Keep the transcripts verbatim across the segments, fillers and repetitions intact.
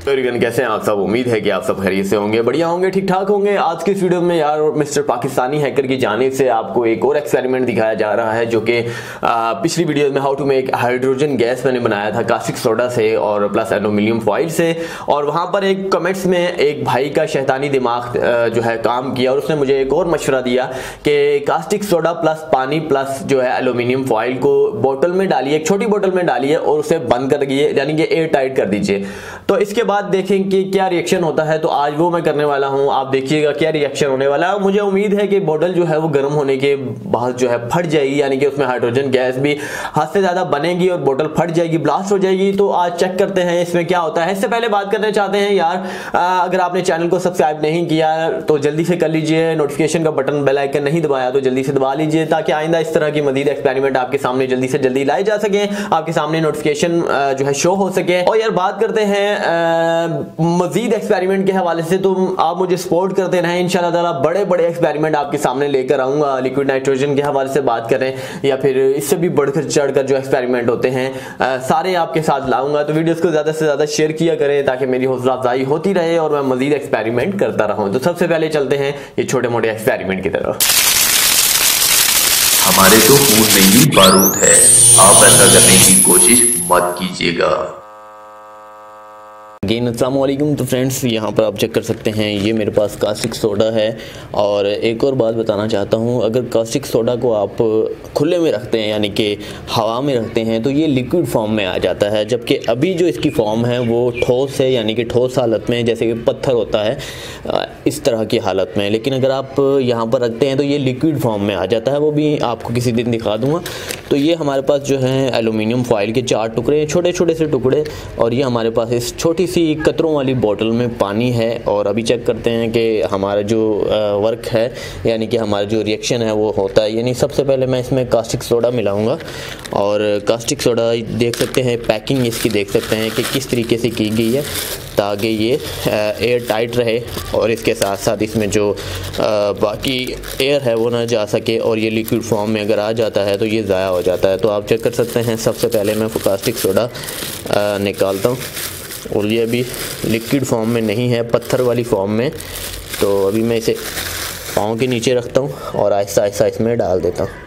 तो रिगन कैसे हैं आप सब। उम्मीद है कि आप सब खैरियत से होंगे, बढ़िया होंगे, ठीक ठाक होंगे। आज के इस वीडियो में यार मिस्टर पाकिस्तानी हैकर की जानिब से आपको एक और एक्सपेरिमेंट दिखाया जा रहा है, जो कि पिछली वीडियो में how to make hydrogen gas मैंने बनाया था कास्टिक सोडा से और प्लस एल्यूमिनियम फॉइल से। और वहां पर एक कमेंट्स में एक भाई का शैतानी दिमाग जो है काम किया और उसने मुझे एक और मशवरा दिया कि कास्टिक सोडा प्लस पानी प्लस जो है एल्यूमिनियम फॉइल को बोतल में डालिए, एक छोटी बोतल में डालिए और उसे बंद कर दिए, यानी कि एयर टाइट कर दीजिए। तो इसके बाद देखें कि क्या रिएक्शन होता है। तो आज वो मैं करने वाला हूं, आप देखिएगा क्या रिएक्शन होने वाला है। मुझे उम्मीद है कि बोतल जो है वो गर्म होने के बाद जो है फट जाएगी, यानी कि उसमें हाइड्रोजन गैस भी हद से ज्यादा बनेगी और बोतल फट जाएगी, ब्लास्ट हो जाएगी। तो आज चेक करते हैं इसमें क्या होता है। इससे पहले बात करना चाहते हैं यार, अगर आपने चैनल को सब्सक्राइब नहीं किया तो जल्दी से कर लीजिए, नोटिफिकेशन का बटन बेल आइकन नहीं दबाया तो जल्दी से दबा लीजिए, ताकि आइंदा इस तरह की मजीद एक्सपेरिमेंट आपके सामने जल्दी से जल्दी लाए जा सके, आपके सामने नोटिफिकेशन जो है शो हो सके। और यार बात करते हैं मजीद एक्सपेरिमेंट के हवाले से, तो आप मुझे सपोर्ट करते रहें, इंशाल्लाह ताला बड़े बड़े एक्सपेरिमेंट आपके सामने लेकर आऊंगा। लिक्विड नाइट्रोजन के हवाले से बात करें या फिर इससे भी बढ़कर चढ़कर जो एक्सपेरिमेंट होते हैं आ, सारे आपके साथ लाऊंगा। तो वीडियोस को ज्यादा से ज्यादा शेयर किया करें ताकि मेरी हौसला अफजाई होती रहे और मैं मजीद एक्सपेरिमेंट करता रहूं। तो सबसे पहले चलते हैं ये छोटे मोटे एक्सपेरिमेंट की तरफ। हमारे तो खून में ही बारूद है, आप ऐसा करने की कोशिश मत कीजिएगा। अगेन अस्सलाम वालेकुम। तो फ्रेंड्स यहाँ पर आप चेक कर सकते हैं, ये मेरे पास कास्टिक सोडा है। और एक और बात बताना चाहता हूँ, अगर कास्टिक सोडा को आप खुले में रखते हैं यानी कि हवा में रखते हैं तो ये लिक्विड फॉर्म में आ जाता है, जबकि अभी जो इसकी फॉर्म है वो ठोस है, यानी कि ठोस हालत में, जैसे कि पत्थर होता है इस तरह की हालत में। लेकिन अगर आप यहाँ पर रखते हैं तो ये लिक्विड फॉर्म में आ जाता है, वो भी आपको किसी दिन दिखा दूँगा। तो ये हमारे पास जो है एल्यूमिनियम फॉइल के चार टुकड़े, छोटे छोटे से टुकड़े, और ये हमारे पास इस छोटी सी कतरों वाली बोतल में पानी है। और अभी चेक करते हैं कि हमारा जो वर्क है, यानी कि हमारा जो रिएक्शन है वो होता है। यानी सबसे पहले मैं इसमें कास्टिक सोडा मिलाऊंगा, और कास्टिक सोडा देख सकते हैं, पैकिंग इसकी देख सकते हैं कि किस तरीके से की गई है ताकि ये एयर टाइट रहे और इसके साथ साथ इसमें जो बाकी एयर है वो ना जा सके, और ये लिक्विड फॉर्म में अगर आ जाता है तो ये ज़ाया हो जाता है। तो आप चेक कर सकते हैं, सबसे पहले मैं कास्टिक सोडा निकालता हूँ और ये अभी लिक्विड फॉर्म में नहीं है, पत्थर वाली फॉर्म में। तो अभी मैं इसे पाँव के नीचे रखता हूँ और आहिस्ता आहिस्ता इसमें डाल देता हूँ।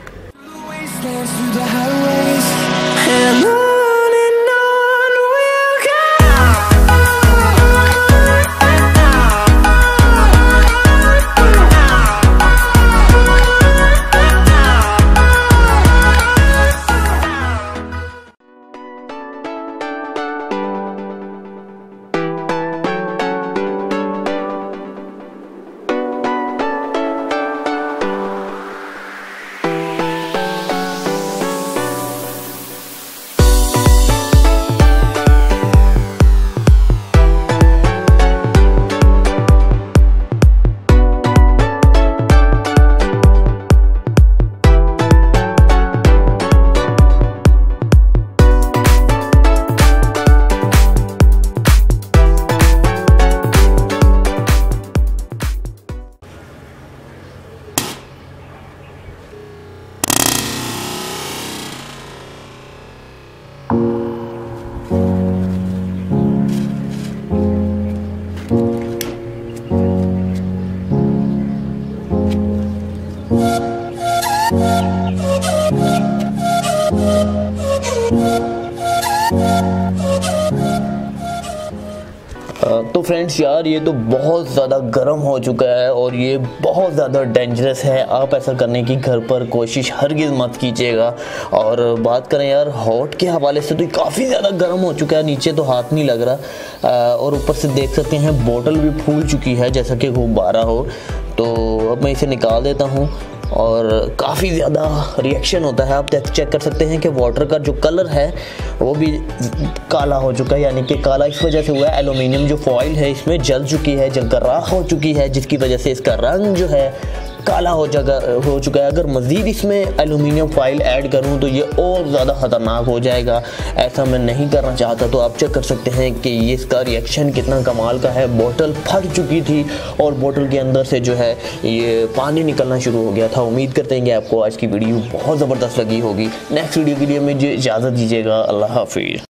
तो फ्रेंड्स यार ये तो बहुत ज़्यादा गर्म हो चुका है और ये बहुत ज़्यादा डेंजरस है। आप ऐसा करने की घर पर कोशिश हरगिज़ मत कीजिएगा। और बात करें यार हॉट के हवाले से, तो काफ़ी ज़्यादा गर्म हो चुका है, नीचे तो हाथ नहीं लग रहा। और ऊपर से देख सकते हैं बोतल भी फूल चुकी है जैसा कि गुब्बारा हो। तो अब मैं इसे निकाल देता हूँ और काफ़ी ज़्यादा रिएक्शन होता है। आप चेक कर सकते हैं कि वाटर का जो कलर है वो भी काला हो चुका है, यानी कि काला इस वजह से हुआ है एल्यूमिनियम जो फॉइल है इसमें जल चुकी है, जलकर राख हो चुकी है, जिसकी वजह से इसका रंग जो है काला हो जगह हो चुका है। अगर मज़ीद इसमें एल्यूमिनियम फॉइल ऐड करूं तो ये और ज़्यादा ख़तरनाक हो जाएगा, ऐसा मैं नहीं करना चाहता। तो आप चेक कर सकते हैं कि ये इसका रिएक्शन कितना कमाल का है। बोतल फट चुकी थी और बोतल के अंदर से जो है ये पानी निकलना शुरू हो गया था। उम्मीद करते हैं कि आपको आज की वीडियो बहुत ज़बरदस्त लगी होगी। नेक्स्ट वीडियो के लिए मुझे इजाज़त दीजिएगा। अल्लाह हाफिज़।